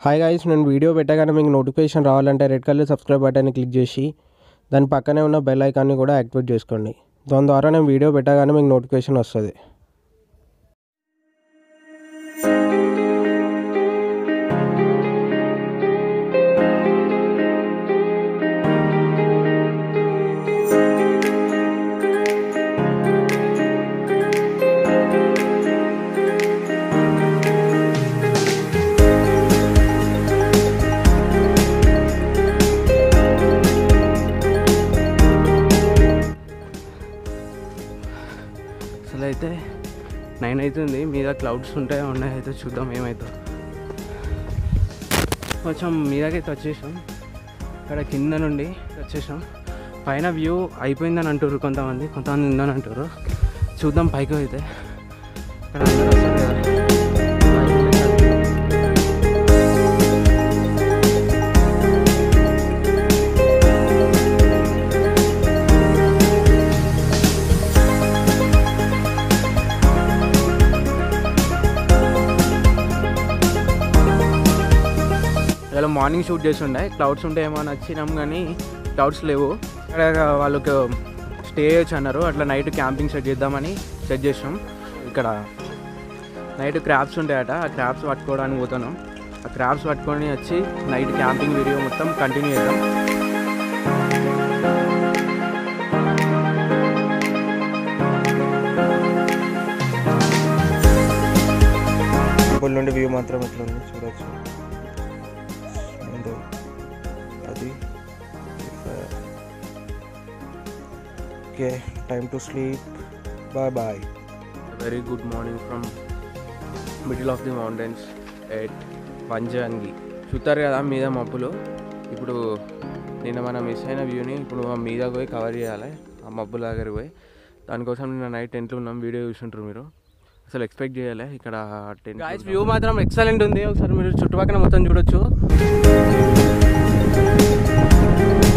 Hi guys, నేను video పెట్టగానే మీకు నోటిఫికేషన్ రావాలంటే రెడ్ కలర్ సబ్స్క్రైబ్ బటన్ని క్లిక్ చేసి దాని పక్కనే ఉన్న బెల్ ఐకాన్ని కూడా యాక్టివేట్ చేసుకోండి. దాని ద్వారా నేను వీడియో పెట్టగానే మీకు నోటిఫికేషన్ వస్తుంది. అసలు అయితే 9 అవుతుంది. మీద క్లౌడ్స్ ఉంటాయో ఉన్నాయైతే చూద్దాం ఏమవుతుందో. కొంచెం మీదకైతే వచ్చేసాం. ఇక్కడ కింద నుండి వచ్చేసాం. పైన వ్యూ అయిపోయిందని అంటారు కొంతమంది ఉందని అంటారు. చూద్దాం పైకి అయితే. ఇక్కడ అందరూ వస్తారు కదా. ఇలా మార్నింగ్ షూట్ చేసి ఉండే క్లౌడ్స్ ఉంటాయేమో అని వచ్చినాం, కానీ క్లౌడ్స్ లేవు. ఇక్కడ వాళ్ళకి స్టే చేయొచ్చు అన్నారు. అట్లా నైట్ క్యాంపింగ్ సెట్ చేద్దామని సెట్ చేసినాం. ఇక్కడ నైట్ క్రాబ్స్ ఉంటాయట, ఆ క్రాబ్స్ పట్టుకోవడానికి పోతున్నాం. ఆ క్రాబ్స్ పట్టుకొని వచ్చి నైట్ క్యాంపింగ్ వీడియో మొత్తం కంటిన్యూ చేద్దాం. టెంపుల్ నుండి వ్యూ మాత్రం ఇట్లా ఉంది, చూడొచ్చు. అది okay, time to sleep. Bye bye. Very good morning from middle of the mountains at Vanjangi. చూస్తారు కదా మీద మబ్బులు. ఇప్పుడు నిన్న మనం మిస్ అయిన వ్యూని ఇప్పుడు మీద పోయి కవర్ చేయాలి, ఆ మబ్బుల దగ్గర పోయి. దానికోసం నిన్న నైట్ టెంట్లో ఉన్నాం. వీడియో చూసుంటారు మీరు. అసలు ఎక్స్పెక్ట్ చేయాలి ఇక్కడ టెంట్. గాయ్స్, వ్యూ మాత్రం ఎక్సలెంట్ ఉంది. ఒకసారి మీరు చుట్టుపక్కల మొత్తం చూడొచ్చు.